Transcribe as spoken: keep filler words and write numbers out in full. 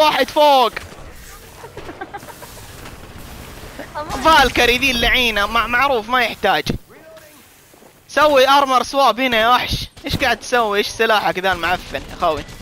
واحد فوق. فالكري ذي اللعينة مع معروف ما يحتاج. سوي ارمر سواب هنا يا وحش. ايش قاعد تسوي؟ ايش سلاحك ذا المعفن يا خوي؟